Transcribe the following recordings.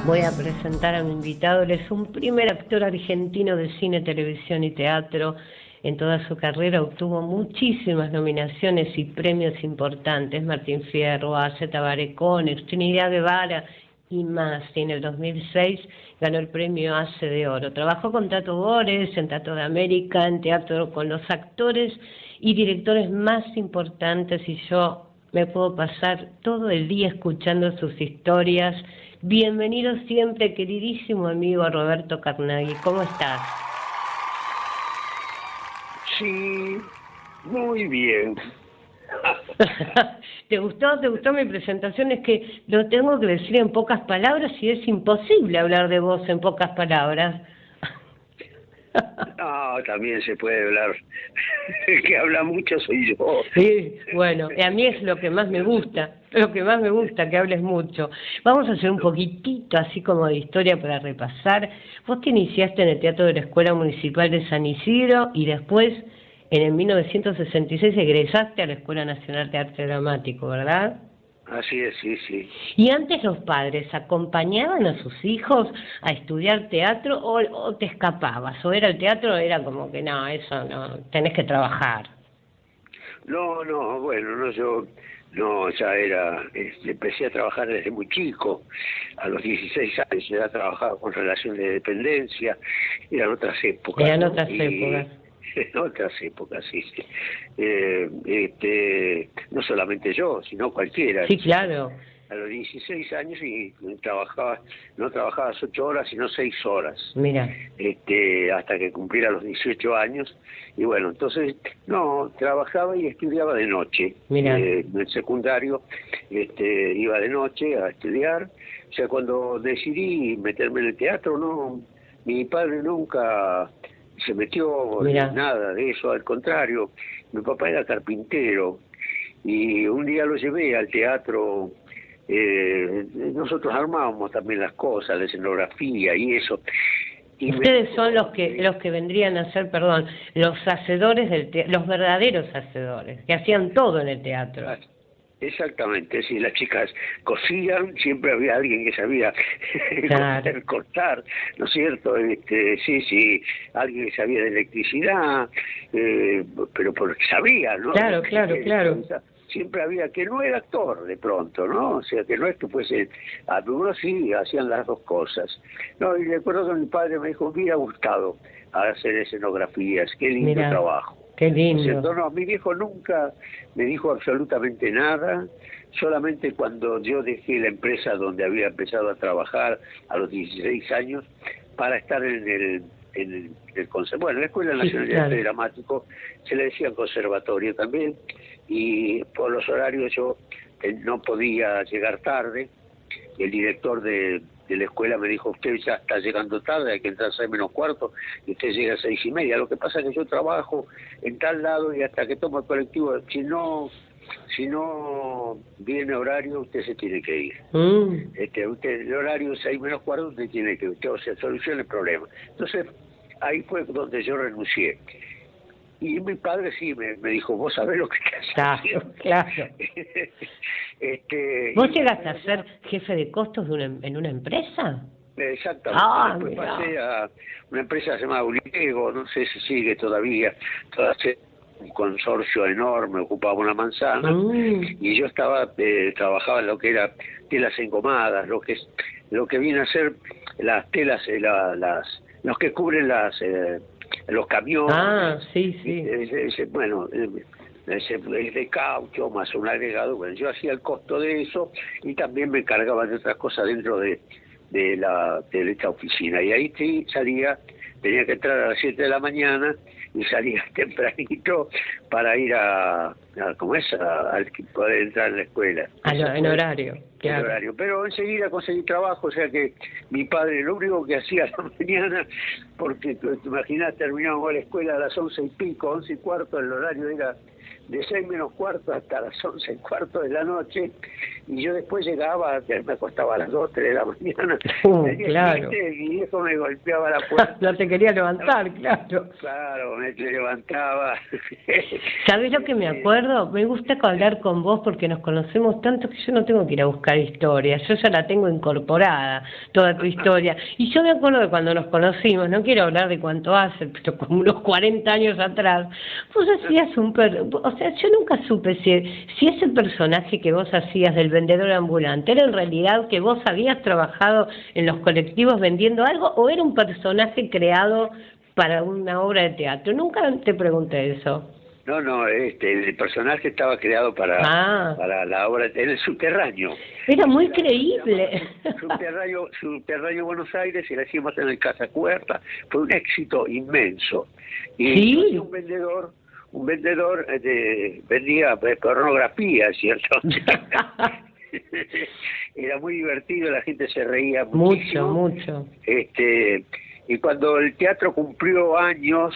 Voy a presentar a mi invitado. Él es un primer actor argentino de cine, televisión y teatro. En toda su carrera obtuvo muchísimas nominaciones y premios importantes. Martín Fierro, A.Z. Tabaré, Conex, Trinidad Guevara y más. Y en el 2006 ganó el premio ACE de Oro. Trabajó con Tato Bores, en Teatro de América, en teatro con los actores y directores más importantes, y yo me puedo pasar todo el día escuchando sus historias. Bienvenido siempre, queridísimo amigo Roberto Carnaghi. ¿Cómo estás? Sí, muy bien. ¿Te gustó? ¿Te gustó mi presentación? Es que lo tengo que decir en pocas palabras y es imposible hablar de vos en pocas palabras. No, también se puede hablar. El que habla mucho soy yo. Sí, bueno, a mí es lo que más me gusta, que hables mucho. Vamos a hacer un poquitito así como de historia para repasar. Vos te iniciaste en el Teatro de la Escuela Municipal de San Isidro y después, en el 1966, egresaste a la Escuela Nacional de Arte Dramático, ¿verdad? Así es, sí, sí. ¿Y antes los padres acompañaban a sus hijos a estudiar teatro o te escapabas? ¿O era el teatro, era como que no, eso no, tenés que trabajar? No, bueno, no, yo no, ya era, empecé a trabajar desde muy chico, a los 16 años ya trabajaba con relación de dependencia, eran otras épocas, Eran ¿no? otras épocas. En otras épocas, sí, sí. No solamente yo, sino cualquiera. Sí, claro. A los 16 años y trabajaba, no trabajabas 8 horas, sino 6 horas. Mira. Hasta que cumpliera los 18 años. Y bueno, entonces, no, trabajaba y estudiaba de noche. Mira. En el secundario iba de noche a estudiar. O sea, cuando decidí meterme en el teatro, no, mi padre nunca se metió en nada de eso, al contrario, mi papá era carpintero y un día lo llevé al teatro. Nosotros armábamos también las cosas, la escenografía y eso. Y ustedes son los que vendrían a ser, perdón, los hacedores los verdaderos hacedores, que hacían todo en el teatro. Exactamente, si las chicas cosían, siempre había alguien que sabía cortar, ¿no es cierto? Sí, alguien que sabía de electricidad, pero porque sabía, ¿no? Claro. Siempre había que no era actor de pronto, ¿no? O sea, que no es que fuese, algunos sí hacían las dos cosas. No, y recuerdo que mi padre me dijo, me hubiera gustado hacer escenografías, qué lindo trabajo. Qué lindo. No, mi viejo nunca me dijo absolutamente nada, solamente cuando yo dejé la empresa donde había empezado a trabajar a los 16 años para estar en el conservatorio, bueno, en la Escuela Nacional de Arte Dramático, se le decía conservatorio también, y por los horarios yo no podía llegar tarde. El director de la escuela me dijo, usted ya está llegando tarde, hay que entrar a 6:45 y usted llega a 6:30. Lo que pasa es que yo trabajo en tal lado y hasta que tomo el colectivo, si no viene horario, usted se tiene que ir. Usted el horario 6:45, usted tiene que ir, o sea, solucione el problema. Entonces, ahí fue donde yo renuncié. Y mi padre sí me dijo, vos sabés lo que estás haciendo. Claro. ¿Vos llegaste a ser jefe de costos en una empresa? Exactamente. Después pasé a una empresa llamada Uliego, no sé si sigue todavía, un consorcio enorme, ocupaba una manzana, y yo trabajaba en lo que era telas engomadas, lo que viene a ser las telas, los que cubren los camiones. Sí. Bueno, es de caucho más un agregado. Bueno, yo hacía el costo de eso y también me encargaba de otras cosas dentro de esta oficina. Y ahí sí tenía que entrar a las 7 de la mañana y salía tempranito para ir a poder entrar en la escuela. En horario. Claro. Horario. Pero enseguida conseguí trabajo, o sea que mi padre lo único que hacía a la mañana, porque te imaginás, terminábamos la escuela a las 11:15, 11:15, el horario era de 6:45 hasta las 11:15 de la noche, y yo después llegaba, me acostaba a las 2, 3 de la mañana, claro. Y eso me golpeaba la puerta. No te quería levantar, claro. Claro, me levantaba. ¿Sabés lo que me acuerdo? Me gusta hablar con vos porque nos conocemos tanto que yo no tengo que ir a buscar historias, yo ya la tengo incorporada, toda tu historia. Y yo me acuerdo de cuando nos conocimos, no quiero hablar de cuánto hace, pero como unos 40 años atrás, vos hacías o sea, yo nunca supe si ese personaje que vos hacías del vendedor ambulante era en realidad que vos habías trabajado en los colectivos vendiendo algo o era un personaje creado para una obra de teatro. Nunca te pregunté eso. No, el personaje estaba creado para la obra, en el subterráneo. Era muy creíble. Subterráneo Buenos Aires, y la hicimos en el Casa Cuerta. Fue un éxito inmenso. Y ¿sí? un vendedor vendía pornografía, ¿cierto? Era muy divertido, la gente se reía muchísimo. Mucho. Y cuando el teatro cumplió años,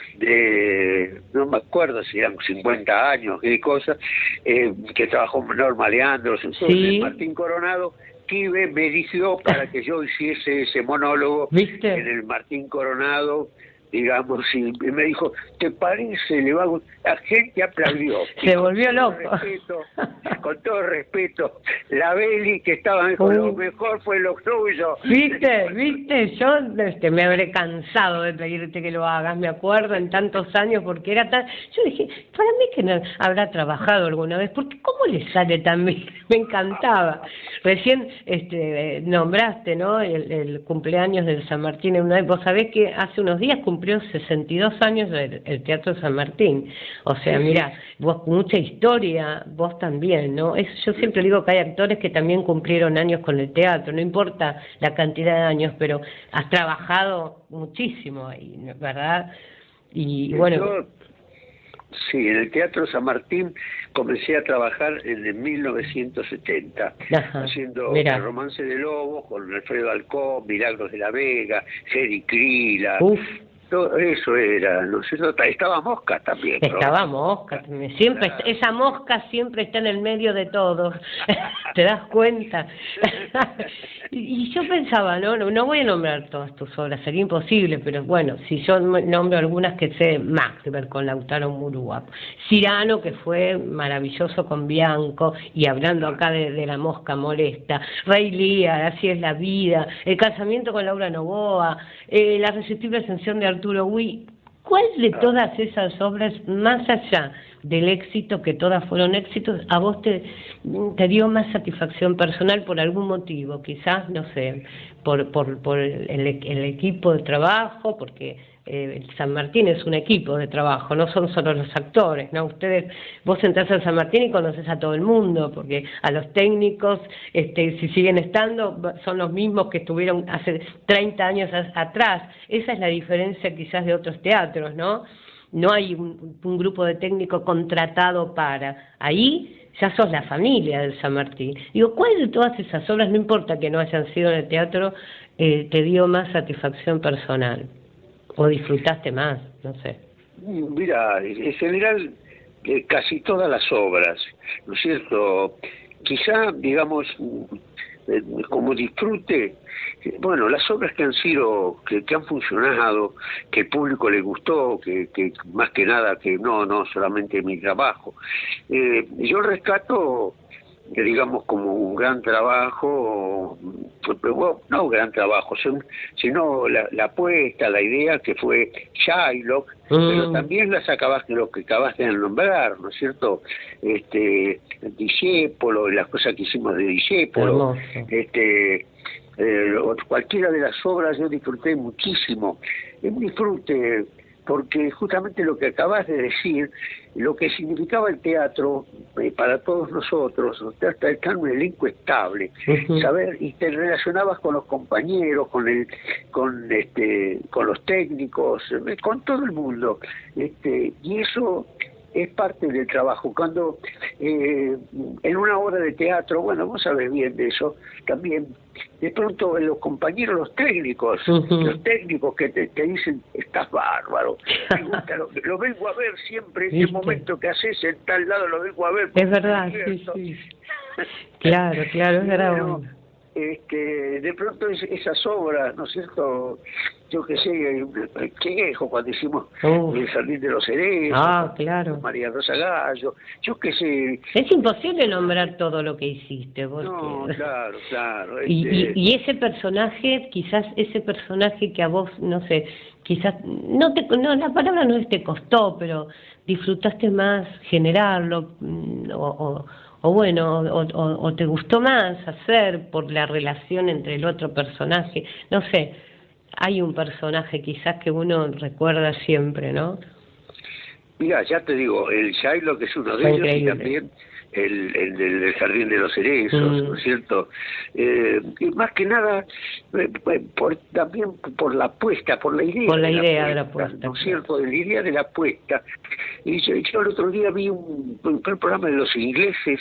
no me acuerdo si eran 50 años, qué cosa, que trabajó Norma Leandro, sí. Martín Coronado, Quive me eligió para que yo hiciese ese monólogo. ¿viste? En el Martín Coronado, digamos, y me dijo, ¿te parece? Le va a gustar. La gente aplaudió. Se volvió loco. Con todo respeto, la Beli, que estaba, dijo, lo mejor fue lo tuyo. ¿Viste? Yo me habré cansado de pedirte que lo hagas, me acuerdo, en tantos años, porque era tan... Yo dije, para mí que no habrá trabajado alguna vez, porque ¿cómo le sale tan bien? Me encantaba. Recién nombraste, ¿no?, el cumpleaños del San Martín. Vos sabés que hace unos días cumplió 62 años el Teatro San Martín. O sea, mira, vos mucha historia, vos también, ¿no? Yo siempre digo que hay actores que también cumplieron años con el teatro, no importa la cantidad de años, pero has trabajado muchísimo ahí, ¿verdad? Y bueno... Sí, en el Teatro San Martín comencé a trabajar en el 1970, haciendo El Romance de Lobo con Alfredo Alcón, Milagros de la Vega, Jerry Crila. Todo eso era, ¿no sé, estaba Mosca también. Estaba Mosca, siempre esa mosca siempre está en el medio de todo, ¿te das cuenta? Y yo pensaba, no voy a nombrar todas tus obras, sería imposible, pero bueno, si yo nombro algunas que sé, Macbeth con Lautaro Murúa, Cyrano, que fue maravilloso con Bianco, y hablando acá de la mosca molesta, Rey Lear, Así es la vida, El casamiento con Laura Novoa, La irresistible ascensión de Arturo Huy. ¿Cuál de todas esas obras, más allá del éxito, que todas fueron éxitos, a vos te dio más satisfacción personal por algún motivo? Quizás, no sé, por el equipo de trabajo, porque San Martín es un equipo de trabajo, no son solo los actores, ¿no? Vos entras a San Martín y conoces a todo el mundo, porque a los técnicos, si siguen estando, son los mismos que estuvieron hace 30 años atrás. Esa es la diferencia quizás de otros teatros, ¿no? No hay un grupo de técnicos contratado para... Ahí ya sos la familia del San Martín. Digo, ¿cuál de todas esas obras, no importa que no hayan sido en el teatro, te dio más satisfacción personal? ¿O disfrutaste más? No sé. Mira, en general, casi todas las obras, ¿no es cierto? Quizá, digamos, como disfrute, bueno, las obras que han sido, que han funcionado, que el público le gustó, que más que nada, que no solamente mi trabajo. Yo rescato, digamos, como un gran trabajo, no un gran trabajo, sino la apuesta, la idea que fue Shylock, pero también lo que acabaste de nombrar, ¿no es cierto? Discépolo, las cosas que hicimos de Discépolo, cualquiera de las obras yo disfruté muchísimo, un disfrute, porque justamente lo que acabas de decir, lo que significaba el teatro para todos nosotros, estar en un elenco estable, saber, y te relacionabas con los compañeros, con los técnicos, con todo el mundo, y eso es parte del trabajo. Cuando en una obra de teatro, bueno, vos sabés bien de eso, también de pronto los compañeros, los técnicos que te dicen, estás bárbaro, me gusta, lo vengo a ver siempre, ese momento que haces en tal lado lo vengo a ver. Es verdad, sí. Claro, claro, era Bueno, bueno. de pronto esas obras, ¿no es cierto? Yo qué sé, Quejo, cuando hicimos Uf. El Jardín de los Cerezos, Ah, con claro. María Rosa Gallo, yo qué sé, Es imposible nombrar todo lo que hiciste, porque... no, claro, claro, Y ese personaje, quizás ese personaje que a vos, no sé, quizás, no, la palabra no es te costó, pero disfrutaste más generarlo, o bueno, o te gustó más hacer por la relación entre el otro personaje, no sé, hay un personaje quizás que uno recuerda siempre, ¿no? mira, ya te digo, el Shylock es uno de Fue ellos y increíble. también el del Jardín de los Cerezos, ¿no es cierto? Y más que nada, también por la apuesta, por la idea Por la de la idea de la apuesta, apuesta, ¿no es claro. cierto? De la idea de la apuesta. Y yo el otro día vi un programa de los ingleses,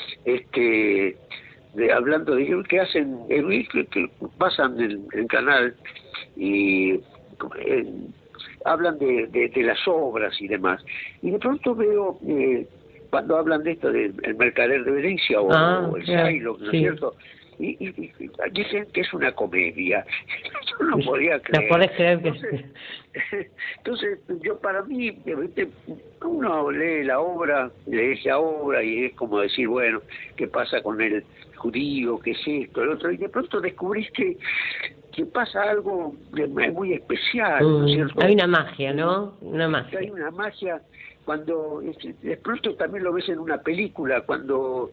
hablando de que hacen, que pasan en canal y hablan de las obras y demás. Y de pronto veo, cuando hablan de esto del El Mercader de Venecia o el Claro, Shylock, ¿no es sí. cierto? Y dicen que es una comedia. Yo no podía No creer. podés creer que... Entonces, yo para mí, ¿viste? Uno lee la obra y es como decir, bueno, ¿qué pasa con el judío? ¿Qué es esto? El otro, y de pronto descubrís que pasa algo muy especial, ¿no es cierto? Hay una magia, ¿no? Una Que hay magia. una magia cuando de pronto también lo ves en una película, cuando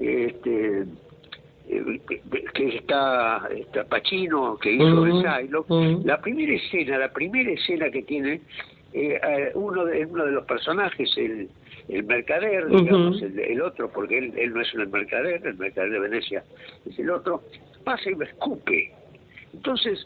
que está Pacino, que hizo el Shylock, la primera escena que tiene uno de los personajes, el mercader, digamos, el otro, porque él no es el mercader de Venecia es el otro, pasa y lo escupe. Entonces,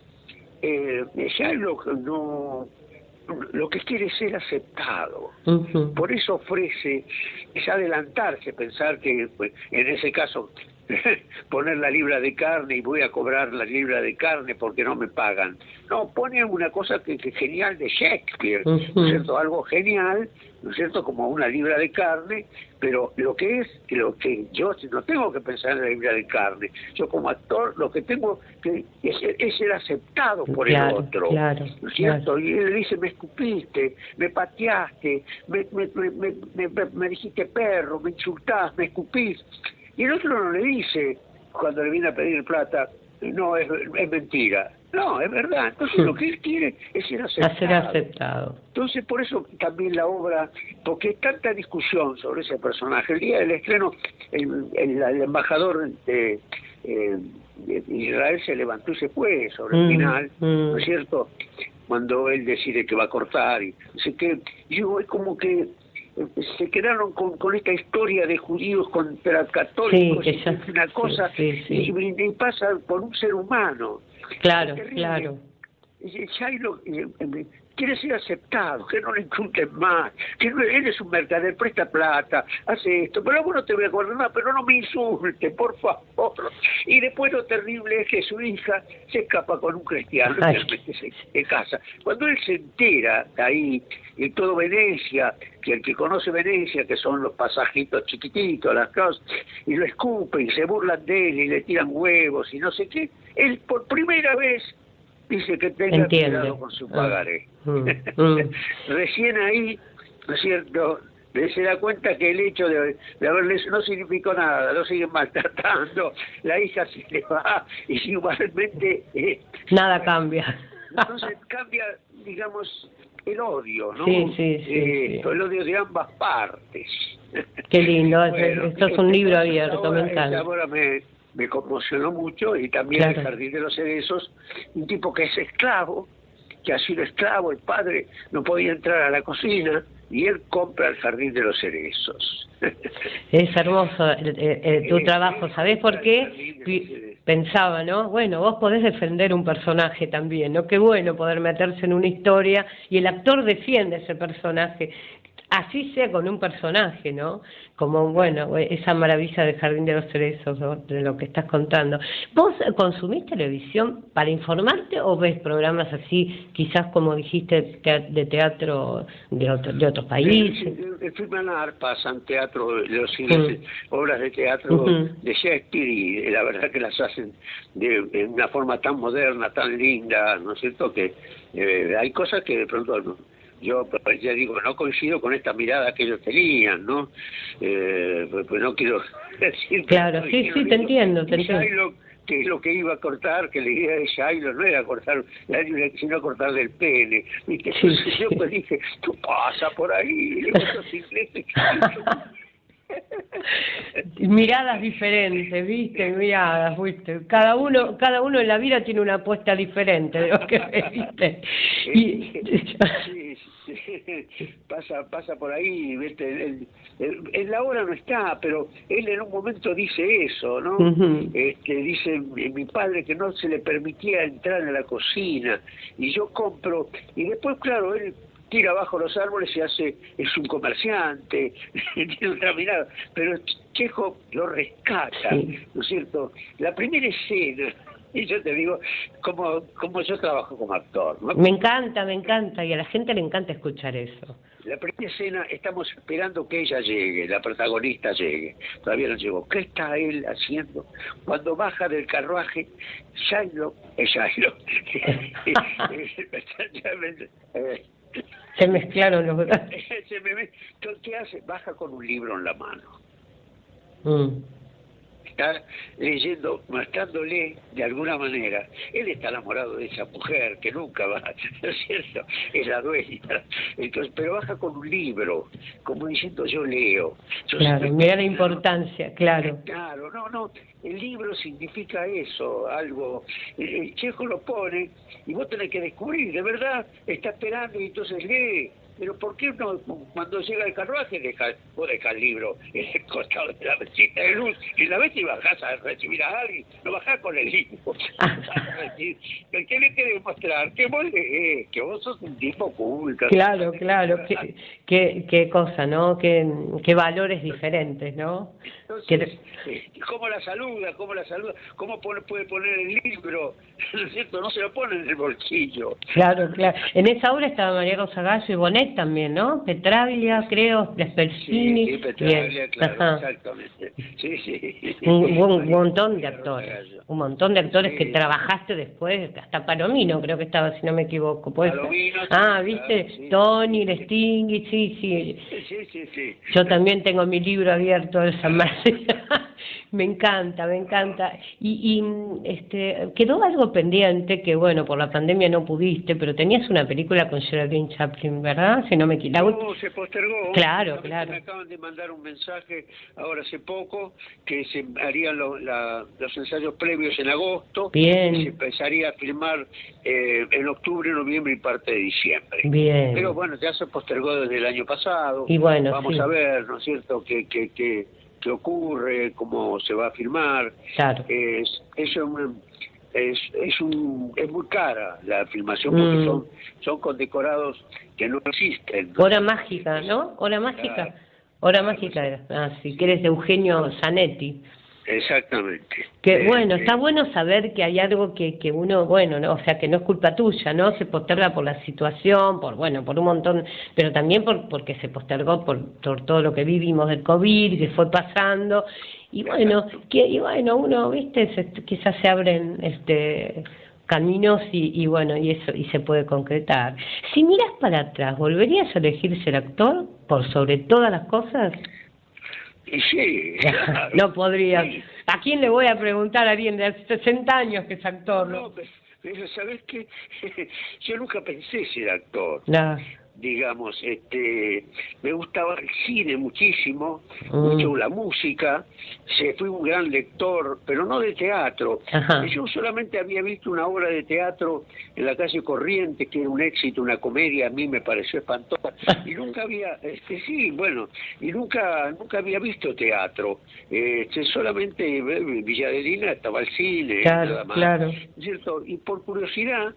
Shylock no, lo que quiere es ser aceptado. Por eso ofrece, es adelantarse, pensar que pues, en ese caso poner la libra de carne y voy a cobrar la libra de carne porque no me pagan. No, pone una cosa que genial de Shakespeare, ¿no es cierto? Algo genial, ¿no es cierto? Como una libra de carne, pero lo que yo no tengo que pensar en la libra de carne. Yo como actor lo que tengo que es ser aceptado por el otro, ¿no es cierto? Y él dice, me escupiste, me pateaste, me dijiste perro, me insultás, me escupís. Y el otro no le dice, cuando le viene a pedir plata, no, es mentira. No, es verdad. Entonces lo que él quiere es ser aceptado. Ser aceptado. Entonces por eso también la obra, porque hay tanta discusión sobre ese personaje. El día del estreno, el embajador de Israel se levantó y se fue sobre el final, ¿no es cierto? Cuando él decide que va a cortar y no sé qué. Yo es como que se quedaron con esta historia de judíos contra católicos, sí, que es una cosa, y pasa por un ser humano. Claro, claro. Shylock quiere ser aceptado, que no le insulten más, que él es un mercader, presta plata, hace esto, pero bueno, te voy a acordar más, pero no me insulte, por favor. Y después lo terrible es que su hija se escapa con un cristiano, se casa. Cuando él se entera ahí, en todo Venecia, que el que conoce Venecia, que son los pasajitos chiquititos, las cosas, y lo escupen, y se burlan de él, y le tiran huevos, y no sé qué, él por primera vez dice que tenga cuidado con su pagaré. Recién ahí, ¿no es cierto?, se da cuenta que el hecho de haberles no significó nada, lo siguen maltratando, la hija se le va y igualmente nada cambia. Entonces cambia, digamos, el odio, ¿no? Sí. El odio de ambas partes. Qué lindo, bueno, esto es un libro abierto, me encanta. Ahora me conmocionó mucho, y también El Jardín de los Cerezos, un tipo que es esclavo, que ha sido esclavo, el padre no podía entrar a la cocina y él compra El Jardín de los Cerezos. Es hermoso tu trabajo, ¿sabés por qué? Pensaba, ¿no? Bueno, vos podés defender un personaje también, ¿no? Qué bueno poder meterse en una historia y el actor defiende ese personaje. así sea con un personaje, ¿no? Como, bueno, esa maravilla del Jardín de los Cerezos, ¿no? De lo que estás contando. ¿Vos consumís televisión para informarte o ves programas así, quizás como dijiste, de teatro de otros países? En Filmanar pasan teatro, obras de teatro de Shakespeare, y la verdad que las hacen de una forma tan moderna, tan linda, ¿no es cierto? Que hay cosas que de pronto yo ya digo, no coincido con esta mirada que ellos tenían, ¿no? Pues no quiero decir... Claro, sí, te entiendo. Que es lo que iba a cortar, que la idea de Shiloh no era cortar, sino cortar del pene. ¿Viste? Entonces yo pues dije, tú pasa por ahí, esos ingleses. Miradas diferentes, ¿viste? Miradas, ¿viste? Cada uno en la vida tiene una apuesta diferente de lo que ¿viste? Sí, pasa por ahí, ¿viste? En la hora no está, pero él en un momento dice eso, ¿no? Dice mi padre que no se le permitía entrar en la cocina, y yo compro, y después, claro, él tira abajo los árboles y es un comerciante, tiene otra mirada, pero Chekhov lo rescata, ¿no es cierto? La primera escena, y yo te digo, como yo trabajo como actor, ¿no? Me encanta, y a la gente le encanta escuchar eso. La primera escena, estamos esperando que ella llegue, la protagonista llegue, todavía no llegó. ¿Qué está él haciendo? Cuando baja del carruaje, Shiloh, se mezclaron los dos. ¿Qué hace? Baja con un libro en la mano. Está leyendo, mostrándole de alguna manera. Él está enamorado de esa mujer que nunca va, ¿no es cierto? Es la dueña. Entonces, pero baja con un libro, como diciendo, yo leo. Claro, mira la importancia, claro. Claro, no, el libro significa eso, algo. El Chekhov lo pone y vos tenés que descubrir, de verdad, está esperando y entonces lee. Pero ¿por qué no, cuando llega el carruaje, vos dejás el libro en el costado de la mesita de luz, y la vez que bajás a recibir a alguien, no bajás con el libro? ¿Qué le querés mostrar? Que vos lees, que vos sos un tipo culto. Claro, qué cosa, ¿no? Qué valores diferentes, ¿no? Entonces, ¿cómo la saluda? ¿Cómo puede poner el libro? ¿No es cierto? No se lo pone en el bolsillo. Claro. En esa obra estaba María Rosa Gallo y Bonet también, ¿no? Petravia, creo, Vespersini. Sí, Petravia, claro, exactamente. Sí. Un montón de actores, que trabajaste después, hasta Palomino creo que estaba, si no me equivoco. Palomino. ¿Viste? Sí. Tony, Stinghi, sí. Yo también tengo mi libro abierto de San Martín. Me encanta. Y quedó algo pendiente que, bueno, por la pandemia no pudiste, pero tenías una película con Geraldine Chaplin, ¿verdad? Si no me equivoco. No, se postergó. Claro. Me acaban de mandar un mensaje ahora hace poco que se harían los ensayos previos en agosto. Bien. Y se empezaría a filmar en octubre, noviembre y parte de diciembre. Bien. Pero bueno, ya se postergó desde el año pasado. Y bueno, vamos a ver, ¿no es cierto?, qué ocurre, cómo se va a filmar. Claro. Es muy cara la filmación, porque son con decorados que no existen. Hora mágica, ¿no? Hora mágica. Claro. Hora mágica era. Si quieres, de Eugenio Zanetti. Exactamente. Está bueno saber que hay algo que uno, ¿no? O sea, que no es culpa tuya, ¿no? Se posterga por la situación, por un montón, pero también porque se postergó por todo lo que vivimos del COVID, que fue pasando, y bueno, uno, ¿viste? Quizás se abren caminos y se puede concretar. Si miras para atrás, ¿volverías a elegir ser actor por sobre todas las cosas? Y sí, claro. No podría. Sí. ¿A quién le voy a preguntar a alguien de 60 años que es actor? No, pero ¿sabes qué? Yo nunca pensé ser actor. No. Digamos, me gustaba el cine muchísimo, mucho la música, fui un gran lector, pero no de teatro. Ajá. Yo solamente había visto una obra de teatro en la calle Corrientes, que era un éxito, una comedia, a mí me pareció espantosa, y nunca había, y nunca había visto teatro. Solamente en Villa Adelina estaba el cine, nada más. Claro. ¿Cierto? Y por curiosidad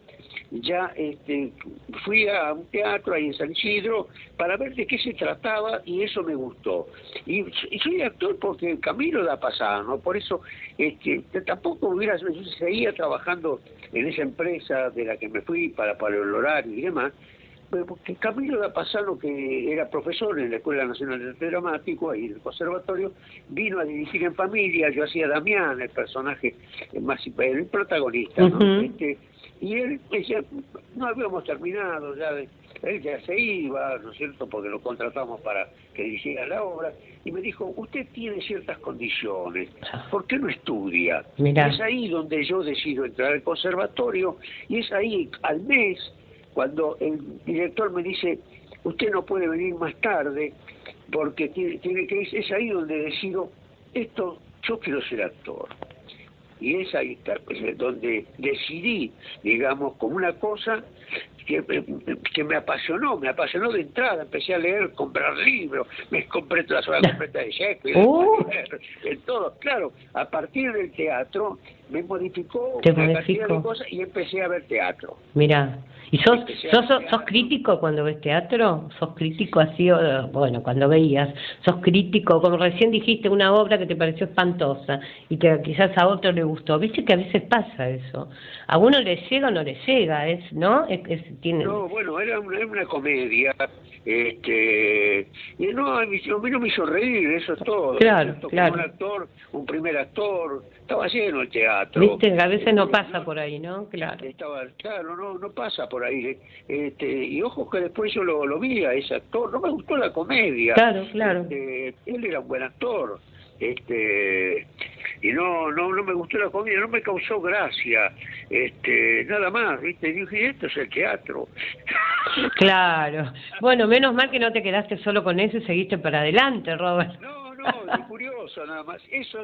ya fui a un teatro ahí en San Isidro para ver de qué se trataba y eso me gustó. Y soy actor porque el camino da pasada, ¿no? Por eso tampoco yo seguía trabajando en esa empresa de la que me fui para el horario y demás, porque Camilo da Pasano, que era profesor en la Escuela Nacional de Arte Dramático, ahí en el conservatorio, vino a dirigir en familia. Yo hacía Damián, el personaje más, el protagonista, ¿no? Y él decía, no habíamos terminado, él ya se iba, ¿no es cierto?, porque lo contratamos para que dirigiera la obra, y me dijo, usted tiene ciertas condiciones, ¿por qué no estudia? Mirá. Es ahí donde yo decido entrar al conservatorio, y es ahí, al mes, cuando el director me dice, usted no puede venir más tarde, porque tiene que ir, es ahí donde decido, yo quiero ser actor. Y es ahí donde decidí, digamos, como una cosa que me apasionó de entrada. Empecé a leer, comprar libros, me compré todas las obras completas de Shakespeare, en todo. Claro, a partir del teatro me modificó una cantidad de cosas y empecé a ver teatro. Mirá. ¿Y sos crítico cuando ves teatro? ¿Sos crítico así, bueno, cuando veías? ¿Sos crítico? Como recién dijiste, una obra que te pareció espantosa y que quizás a otro le gustó. ¿Viste que a veces pasa eso? A uno le llega o no le llega, ¿no? No, bueno, era una comedia. Y no, a mí no me hizo reír, eso es todo. Claro, ¿cierto? claro. Como un actor, un primer actor, estaba lleno el teatro. Viste, a veces no pasa por ahí, ¿no? Claro. Claro, no pasa por ahí. Y ojo que después yo lo vi a ese actor, no me gustó la comedia. Claro. Él era un buen actor. Y no me gustó la comedia, no me causó gracia, nada más, ¿viste? Dije, esto es el teatro. Claro. Bueno, menos mal que no te quedaste solo con eso y seguiste para adelante, Robert. No, es curioso nada más. Eso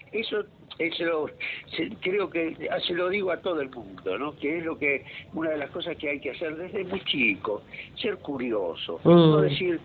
creo que se lo digo a todo el mundo, ¿no? Que es una de las cosas que hay que hacer desde muy chico, ser curioso. No decir,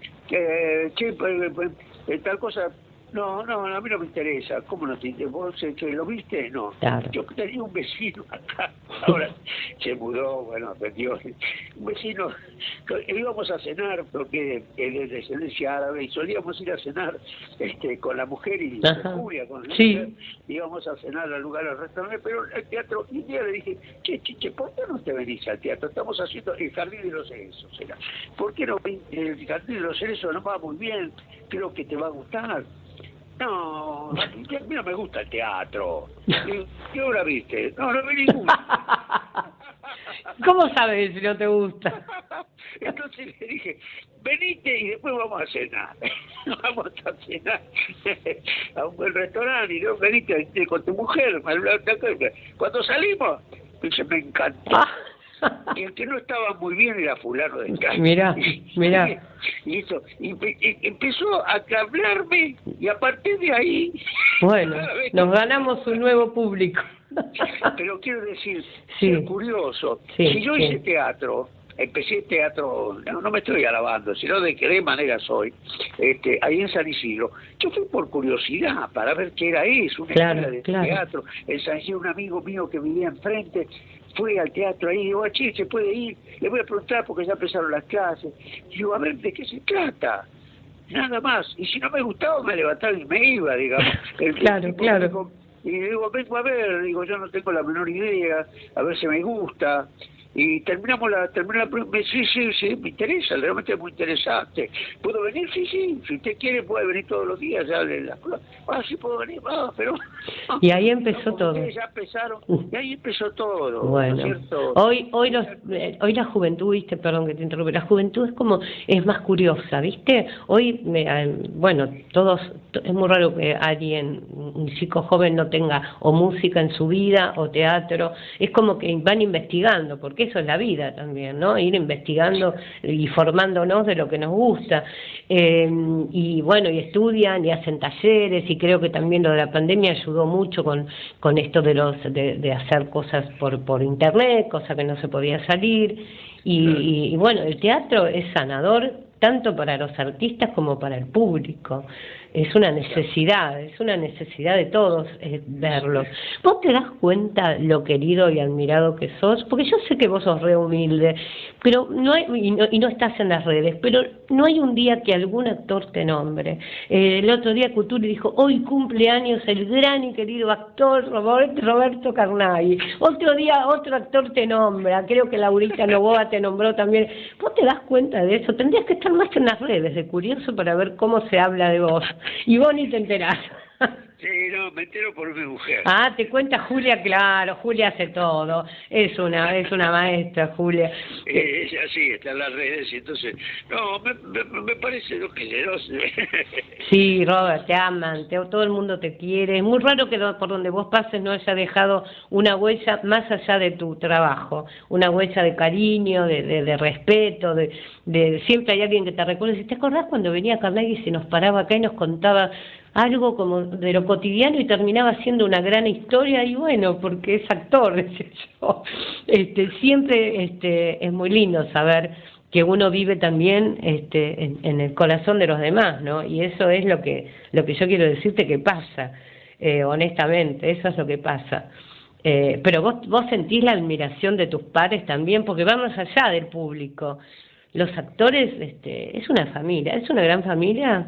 tal cosa. No, a mí no me interesa. ¿Cómo no te interesa? ¿Vos lo viste? No. Claro. Yo tenía un vecino acá, ahora se mudó, bueno, perdió. Un vecino, íbamos a cenar, porque él es de descendencia árabe, y solíamos ir a cenar con la mujer y Julia, con la mujer. Íbamos a cenar al lugar, al restaurante, pero el teatro, y un día le dije, che, ¿por qué no te venís al teatro? Estamos haciendo el Jardín de los Cerezos, ¿será? ¿Por qué no? El Jardín de los Cerezos nos va muy bien, creo que te va a gustar. No, a mí no me gusta el teatro. ¿Qué obra viste? No vi ninguna. ¿Cómo sabes si no te gusta? Entonces le dije, venite y después vamos a cenar. Vamos a cenar a un buen restaurante y luego venite con tu mujer. Cuando salimos, dice, me encantó. Y el que no estaba muy bien era fulano de tal. Mirá. Y empezó a hablarme y a partir de ahí... Bueno, nos ganamos un nuevo público. Pero quiero decir, ser curioso. Si yo hice teatro, empecé teatro, no me estoy alabando, sino de qué manera soy, ahí en San Isidro. Yo fui por curiosidad, para ver qué era eso, una escuela de teatro. En San Isidro, un amigo mío que vivía enfrente, fui al teatro ahí, digo, che, ¿se puede ir? Le voy a preguntar porque ya empezaron las clases. Digo, a ver, ¿de qué se trata? Nada más. Y si no me gustaba, me levantaba y me iba, digamos. Claro. Y digo, vengo a ver, digo, yo no tengo la menor idea, a ver si me gusta. Y terminamos la sí, me interesa, realmente es muy interesante. ¿Puedo venir? Sí, si usted quiere puede venir todos los días, ya sí puedo venir, pero... Y ahí empezó todo. Ya empezaron, y ahí empezó todo. Bueno, ¿no es cierto? hoy la juventud, viste, perdón que te interrumpa, la juventud es más curiosa, viste. Hoy, todos, es muy raro que un chico joven no tenga o música en su vida o teatro, es como que van investigando, porque eso es la vida también, ¿no? Ir investigando y formándonos de lo que nos gusta. Y estudian y hacen talleres, y creo que también lo de la pandemia ayudó mucho con esto de hacer cosas por internet, cosa que no se podía salir. Y el teatro es sanador tanto para los artistas como para el público. es una necesidad de todos verlos. ¿Vos te das cuenta lo querido y admirado que sos? Porque yo sé que vos sos re humilde, pero no hay, y no estás en las redes, pero no hay un día que algún actor te nombre. El otro día Cutuli dijo, hoy cumple años el gran y querido actor Roberto Carnaghi. Otro día otro actor te nombra, creo que Laurita Novoa te nombró también. ¿Vos te das cuenta de eso? Tendrías que estar más en las redes de Curioso para ver cómo se habla de vos. Y vos ni te enterás. Sí, no, me entero por mi mujer. Ah, te cuenta Julia, claro, Julia hace todo. Es una maestra, Julia. Es así, está en las redes y entonces... No, me parece lo generoso. Sí, Robert, te aman, todo el mundo te quiere. Es muy raro que por donde vos pases no haya dejado una huella más allá de tu trabajo, una huella de cariño, de respeto, de siempre hay alguien que te recuerda. Si te acordás cuando venía Carnaghi y se nos paraba acá y nos contaba algo como de lo cotidiano y terminaba siendo una gran historia, y bueno, porque es actor, decía yo. Siempre es muy lindo saber que uno vive también en el corazón de los demás, ¿no? Y eso es lo que yo quiero decirte que pasa, honestamente, eso es lo que pasa. Pero vos sentís la admiración de tus pares también, porque va más allá del público. Los actores, es una familia, es una gran familia.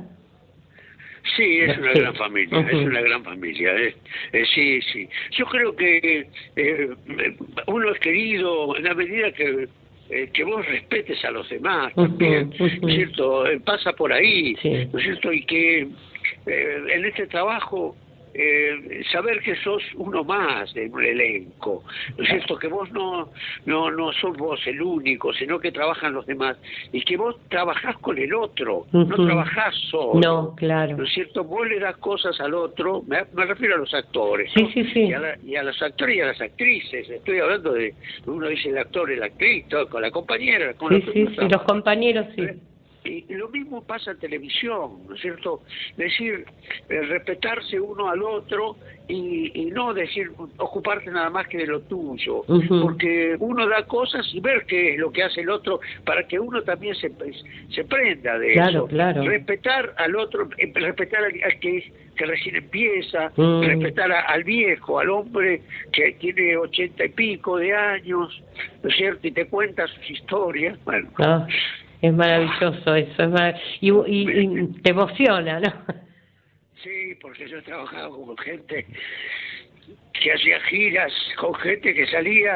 Sí, es una gran familia, es una gran familia. Sí. Yo creo que uno es querido en la medida que vos respetes a los demás también, ¿no es cierto? Pasa por ahí, sí. ¿no es cierto? Y que en este trabajo saber que sos uno más de un elenco, ¿no es cierto? Que vos no sos vos el único, sino que trabajan los demás, y que vos trabajás con el otro, no trabajás solo. No, claro. ¿No es cierto? Vos le das cosas al otro, me refiero a los actores, sí, ¿no? sí. Y a los actores y a las actrices. Estoy hablando de, uno dice el actor y la actriz, todo, con la compañera, con sí, los compañeros, sí. Y lo mismo pasa en televisión, ¿no es cierto? Es decir, respetarse uno al otro y no decir, ocuparte nada más que de lo tuyo, porque uno da cosas y ver qué es lo que hace el otro para que uno también se prenda de eso. Claro. Respetar al otro, respetar al que recién empieza, respetar al viejo, al hombre que tiene 80 y pico de años, ¿no es cierto? Y te cuenta sus historias, bueno... Es maravilloso eso, y te emociona, ¿no? Sí, porque yo he trabajado con gente que hacía giras, con gente que salía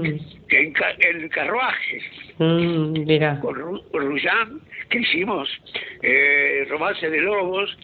en carruajes. Mira. Con Rullán, que hicimos Romance de Lobos,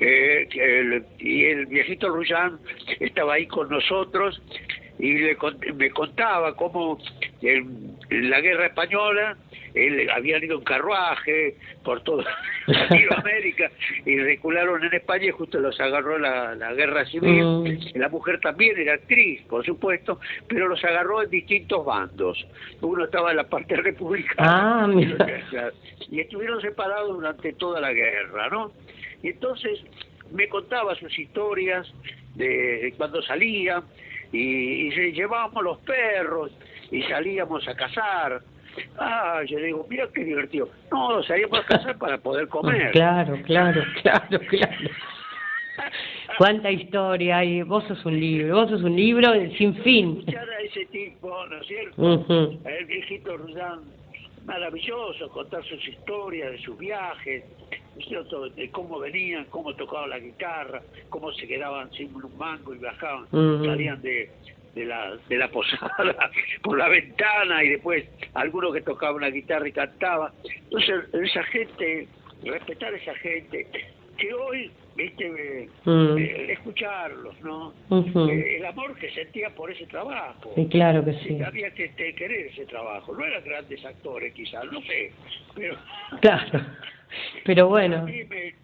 y el viejito Rullán estaba ahí con nosotros y me contaba cómo en la guerra española él habían ido en carruaje por toda Latinoamérica y recularon en España y justo los agarró la guerra civil. La mujer también era actriz, por supuesto, pero los agarró en distintos bandos. Uno estaba en la parte republicana y estuvieron separados durante toda la guerra, ¿no? Y entonces me contaba sus historias de cuando salía y llevábamos los perros y salíamos a cazar. Yo digo, mira qué divertido. No, salíamos a cazar para poder comer. Claro. Cuánta historia hay. Vos sos un libro sin fin. Escuchar a ese tipo, ¿no es cierto? El viejito Rudán, maravilloso, contar sus historias de sus viajes, ¿no es cierto? De cómo venían, cómo tocaban la guitarra, cómo se quedaban sin un mango y bajaban, salían de la posada por la ventana y después alguno que tocaba una guitarra y cantaba. Entonces esa gente, respetar a esa gente que hoy, viste, escucharlos, ¿no? El amor que sentía por ese trabajo. Sí, claro que sí. Había que querer ese trabajo. No eran grandes actores quizás, no sé, pero claro, pero bueno, a mí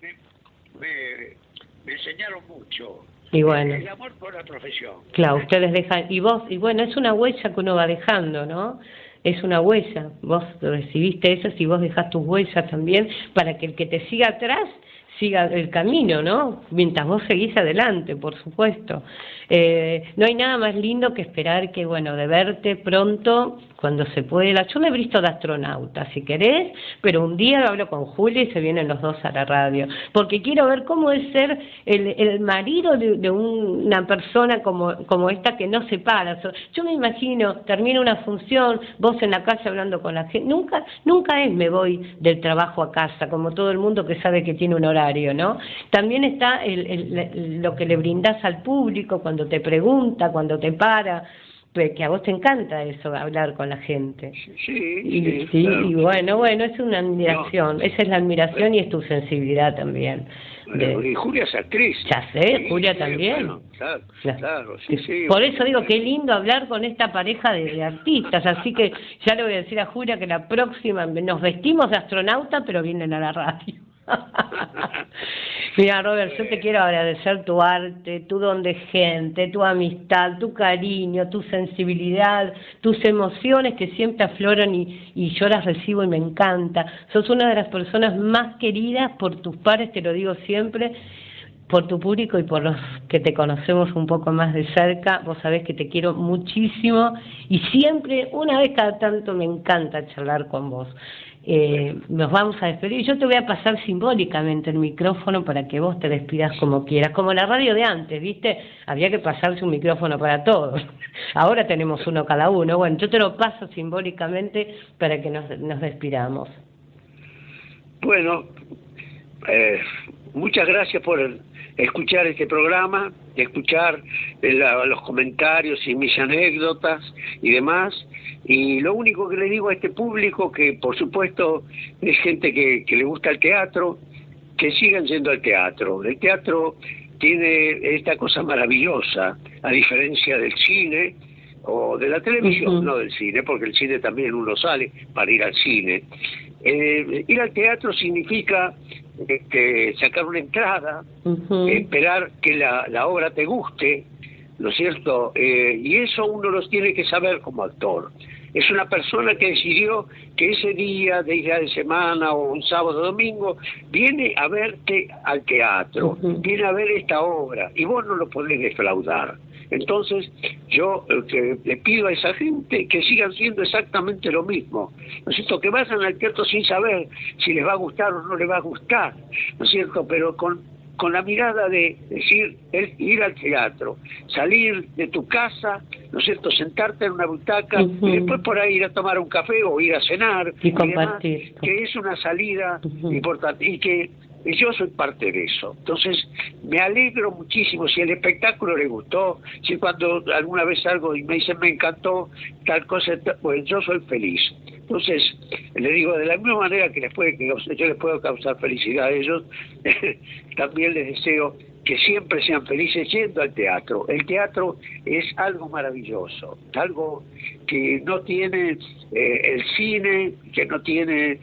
me enseñaron mucho. Y bueno, el amor por la profesión. Claro, ustedes dejan, y bueno, es una huella que uno va dejando, ¿no? Es una huella, vos recibiste esas y vos dejás tus huellas también para que el que te siga atrás siga el camino, ¿no? Mientras vos seguís adelante, por supuesto. No hay nada más lindo que esperar que, bueno, de verte pronto, cuando se pueda. Yo me he visto de astronauta, si querés, pero un día hablo con Julia y se vienen los dos a la radio, porque quiero ver cómo es ser el marido de una persona como esta que no se para. Yo me imagino, termina una función, vos en la calle hablando con la gente, nunca me voy del trabajo a casa, como todo el mundo que sabe que tiene un horario, ¿no? También está lo que le brindás al público cuando te pregunta, cuando te para, que a vos te encanta eso, hablar con la gente. Sí, claro. Y bueno, es una admiración, no. Esa es la admiración y es tu sensibilidad también. Bueno, y Julia es actriz. Ya sé, sí, Julia también. Bueno, claro, sí. Por eso digo, qué lindo hablar con esta pareja de artistas, así que ya le voy a decir a Julia que la próxima nos vestimos de astronauta, pero vienen a la radio. Mira, Robert, yo te quiero agradecer tu arte, tu don de gente, tu amistad, tu cariño, tu sensibilidad, tus emociones que siempre afloran y yo las recibo y me encanta. Sos una de las personas más queridas por tus pares, te lo digo siempre, por tu público y por los que te conocemos un poco más de cerca. Vos sabés que te quiero muchísimo y siempre, una vez cada tanto, me encanta charlar con vos. Nos vamos a despedir. Yo te voy a pasar simbólicamente el micrófono para que vos te despidas como quieras, como la radio de antes, ¿viste? Había que pasarse un micrófono para todos. Ahora tenemos uno cada uno. Bueno, yo te lo paso simbólicamente para que nos despidamos. Bueno, muchas gracias por escuchar este programa, escuchar los comentarios y mis anécdotas y demás. Y lo único que le digo a este público, que por supuesto es gente que le gusta el teatro, que sigan yendo al teatro. El teatro tiene esta cosa maravillosa, a diferencia del cine o de la televisión, no del cine, porque el cine también uno sale para ir al cine. Ir al teatro significa sacar una entrada, esperar que la obra te guste, ¿no es cierto? Y eso uno los tiene que saber como actor. Es una persona que decidió que ese día de semana o un sábado o domingo viene a verte al teatro, viene a ver esta obra y vos no lo podés defraudar. Entonces yo le pido a esa gente que sigan siendo exactamente lo mismo, ¿no es cierto? Que vayan al teatro sin saber si les va a gustar o no les va a gustar, ¿no es cierto? Pero con la mirada de decir, ir al teatro, salir de tu casa, ¿no es cierto?, sentarte en una butaca y después por ahí ir a tomar un café o ir a cenar y compartir, demás, que es una salida importante y que yo soy parte de eso. Entonces me alegro muchísimo si el espectáculo le gustó, si cuando alguna vez salgo y me dicen me encantó tal cosa, pues yo soy feliz. Entonces, le digo, de la misma manera que yo les puedo causar felicidad a ellos, también les deseo que siempre sean felices yendo al teatro. El teatro es algo maravilloso, algo que no tiene el cine, que no tiene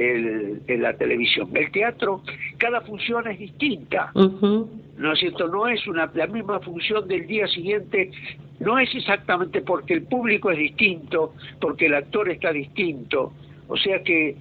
la televisión. El teatro, cada función es distinta, ¿no es cierto? No es la misma función del día siguiente. No es exactamente porque el público es distinto, porque el actor está distinto, o sea que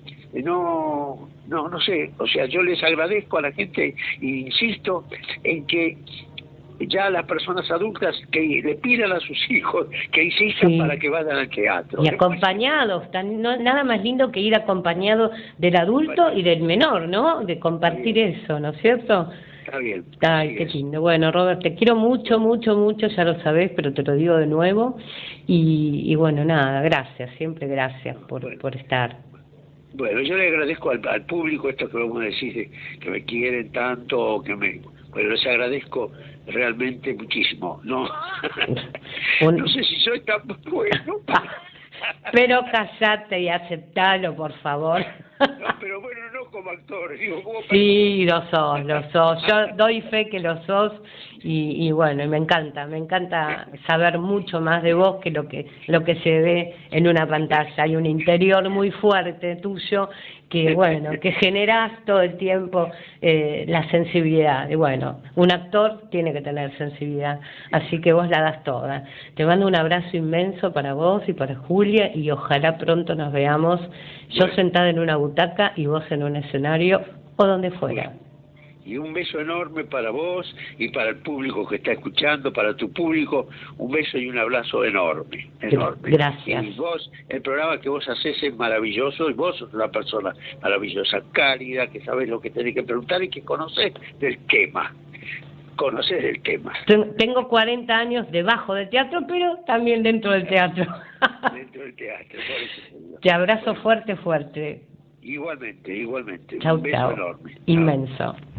no sé, o sea, yo les agradezco a la gente e insisto en que ya las personas adultas que le pidan a sus hijos que insistan para que vayan al teatro. Y acompañados, nada más lindo que ir acompañado del adulto y del menor, ¿no? De compartir eso, ¿no es cierto? Está bien. Ay, qué lindo. Bueno, Robert, te quiero mucho, mucho, mucho, ya lo sabés, pero te lo digo de nuevo. Y bueno, nada, gracias, siempre gracias por estar. Bueno, yo le agradezco al público esto que vamos a decir, que me quieren tanto, bueno, les agradezco realmente muchísimo. No sé si soy tan bueno. Pero callate y aceptalo, por favor. No, pero bueno, no como actor, digo, como sí, lo sos. Yo doy fe que lo sos y bueno, me encanta saber mucho más de vos que lo que se ve en una pantalla. Hay un interior muy fuerte tuyo que bueno, que generás todo el tiempo la sensibilidad. Y bueno, un actor tiene que tener sensibilidad, así que vos la das toda. Te mando un abrazo inmenso para vos y para Julia y ojalá pronto nos veamos, yo sentada en una butaca y vos en un escenario o donde fuera. Y un beso enorme para vos y para el público que está escuchando, para tu público, un beso y un abrazo enorme, enorme. Gracias. Y vos, el programa que vos hacés es maravilloso y vos sos una persona maravillosa, cálida, que sabés lo que tenés que preguntar y que conocés del tema. Conocés del tema. Tengo 40 años debajo del teatro, pero también dentro del teatro. Dentro del teatro, por eso. Te abrazo fuerte, fuerte. Igualmente, igualmente. Chau, Un beso chau. enorme. Inmenso.